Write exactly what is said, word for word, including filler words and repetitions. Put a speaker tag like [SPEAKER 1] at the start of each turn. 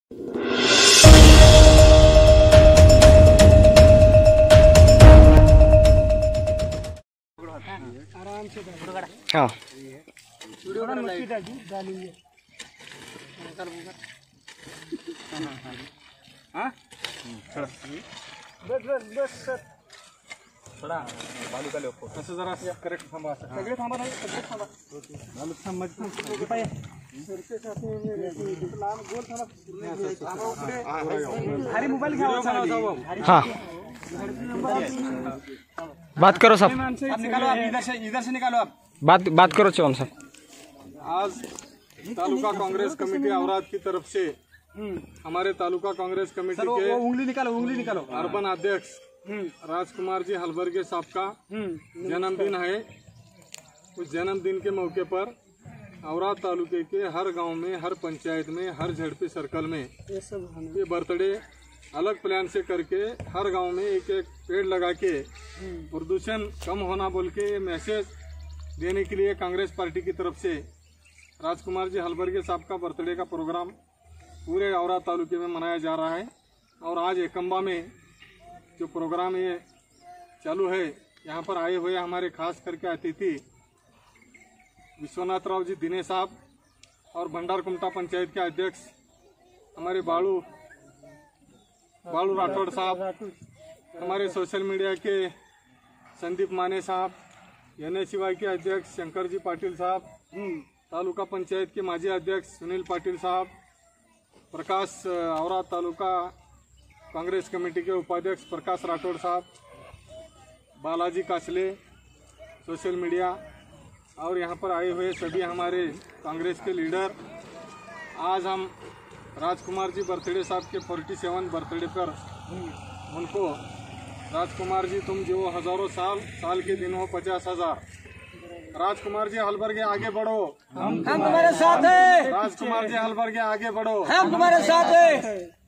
[SPEAKER 1] आराम से
[SPEAKER 2] हाँ
[SPEAKER 1] डालेंगे।
[SPEAKER 3] हाँ
[SPEAKER 1] बस बस बस सर
[SPEAKER 3] थोडा बालू का लोक असं जरा करेक्ट थांबा असं
[SPEAKER 1] सगळे थांबा नाही सगळे थांबा
[SPEAKER 3] बालू थांब मग
[SPEAKER 1] सरके साथे लांब गोल थांबा हरी मोबाईल घ्यावा
[SPEAKER 2] हाँ बात करो साहब,
[SPEAKER 3] आप निकालो, आप इधर से इधर से निकालो आप
[SPEAKER 2] बात बात करो चौहान साहब।
[SPEAKER 4] आज तालुका कांग्रेस कमेटी औराद की तरफ से हमारे तालुका कांग्रेस कमेटी
[SPEAKER 3] सर, वो,
[SPEAKER 4] के
[SPEAKER 3] वो उंगली निकालो, उंगली निकालो।
[SPEAKER 4] अर्बन अध्यक्ष राजकुमार जी हलबर्गे साहब का जन्मदिन है। उस जन्मदिन के मौके पर औराद तालुके के हर गांव में, हर पंचायत में, हर झड़पी सर्कल में
[SPEAKER 1] ये सब
[SPEAKER 4] ये बर्थडे अलग प्लान से करके हर गांव में एक एक पेड़ लगा के प्रदूषण कम होना बोल के मैसेज देने के लिए कांग्रेस पार्टी की तरफ से राजकुमार जी हलबर्गे साहब का बर्थडे का प्रोग्राम पूरे औराद तालुके में मनाया जा रहा है। और आज एकम्बा में जो प्रोग्राम ये चालू है, यहाँ पर आए हुए हमारे खास करके अतिथि विश्वनाथ राव जी दिने साहब और भंडार कुमटा पंचायत के अध्यक्ष हमारे बालू बालू राठौड़ साहब, हमारे सोशल मीडिया के संदीप माने साहब, एन एस वाई के अध्यक्ष शंकर जी पाटिल साहब, तालुका पंचायत के माजी अध्यक्ष सुनील पाटिल साहब, प्रकाश औराद तालुका कांग्रेस कमेटी के उपाध्यक्ष प्रकाश राठौड़ साहब, बालाजी कासले, सोशल मीडिया और यहाँ पर आए हुए सभी हमारे कांग्रेस के लीडर। आज हम राजकुमार जी बर्थडे साहब के सैंतालीस बर्थडे पर उनको राजकुमार जी तुम जो हजारों साल साल के दिन हो पचास हजार। राजकुमार जी हलबर्गे आगे बढ़ो,
[SPEAKER 1] हम तुम्हारे साथ हैं।
[SPEAKER 4] राजकुमार जी हलबर्गे आगे बढ़ो,
[SPEAKER 1] हम तुम्हारे साथ हैं।